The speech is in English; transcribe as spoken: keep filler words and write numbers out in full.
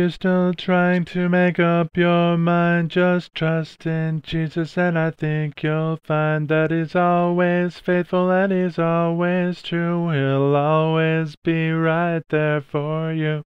You're still trying to make up your mind, just trust in Jesus, and I think you'll find that He's always faithful and He's always true. He'll always be right there for you.